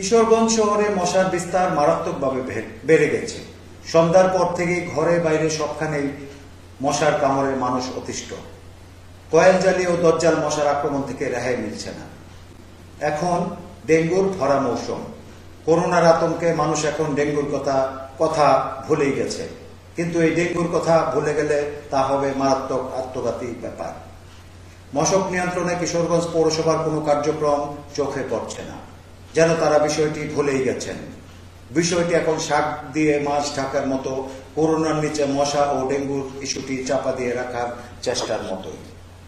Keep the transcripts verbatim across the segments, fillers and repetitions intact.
কিশোরগঞ্জ শহরে মশার বিস্তার মারাত্মকভাবে বেড়ে গেছে। সন্ধ্যার পর থেকে ঘরে বাইরে সবখানেই মশার কামড়ে মানুষ অতিষ্ঠ। কয়েলজালি ও দজ্জাল মশার আক্রমণ থেকে রেহাই মিলছে না। এখন ডেঙ্গুর ধরা মৌসুম। করোনার আতঙ্কে মানুষ এখন ডেঙ্গুর কথা কথা ভুলেই গেছে, কিন্তু এই ডেঙ্গুর কথা ভুলে গেলে তা হবে মারাত্মক আত্মঘাতী ব্যাপার। মশক নিয়ন্ত্রণে কিশোরগঞ্জ পৌরসভার কোনো কার্যক্রম চোখে পড়ছে না, যেন তারা বিষয়টি ভুলেই গেছেন। বিষয়টি এখন শাক দিয়ে মাছ ঢাকার মতো, করোনার নিচে মশা ও ডেঙ্গুর ইস্যুটি চাপা দিয়ে রাখার চেষ্টার মতোই।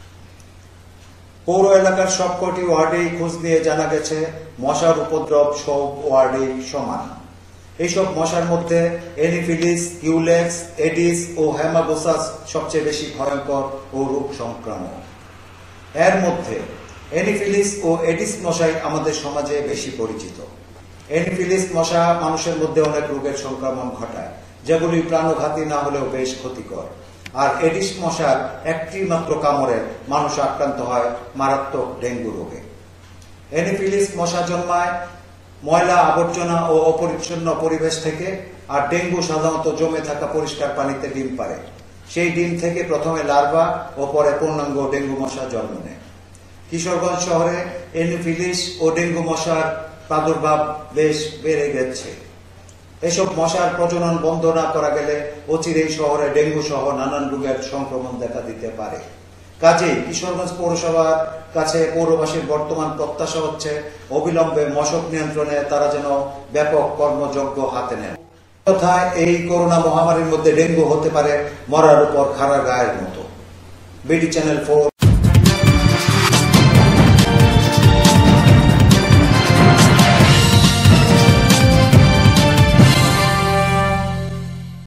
পৌর এলাকার সবকটি ওয়ার্ডেই খোঁজ নিয়ে জানা গেছে মশার উপদ্রব সব ওয়ার্ডেই সমান। এইসব মশার মধ্যে এনিফিলিস, কিউলেক্স, এডিস ও হেমাগোসাস সবচেয়ে বেশি ভয়ঙ্কর ও রোগ সংক্রামক। এর মধ্যে এনিফিলিস ও এডিস মশাই আমাদের সমাজে বেশি পরিচিত। এনিফিলিস মশা মানুষের মধ্যে অনেক রোগের সংক্রমণ ঘটায়, যেগুলি প্রাণঘাতী না হলেও বেশ ক্ষতিকর। আর এডিস মশার একটি মাত্র কামড়ে মানুষ আক্রান্ত হয় মারাত্মক ডেঙ্গু রোগে। এনিফিলিস মশা জন্মায় ময়লা আবর্জনা ও অপরিচ্ছন্ন পরিবেশ থেকে, আর ডেঙ্গু সাধারণত জমে থাকা পরিষ্কার পানিতে ডিম পারে। সেই ডিম থেকে প্রথমে লার্ভা ও পরে পূর্ণাঙ্গ ডেঙ্গু মশা জন্ম নেয়। কিশোরগঞ্জ শহরে এনিফিলিস ও ডেঙ্গু মশার প্রাদুর্ভাব বেশ বেড়ে গেছে। এসব মশার প্রজনন বন্ধ না করা গেলে অচিরেই শহরে ডেঙ্গু সহ নানান রোগের সংক্রমণ দেখা দিতে পারে। কাজেই কিশোরগঞ্জ পৌরসভার কাছে পৌরবাসীর বর্তমান প্রত্যাশা হচ্ছে অবিলম্বে মশক নিয়ন্ত্রণে তারা যেন ব্যাপক কর্মযজ্ঞ হাতে নেন। কথায় এই করোনা মহামারীর মধ্যে ডেঙ্গু হতে পারে মরার উপর খাড়া গায়ের মতো। BD channel four.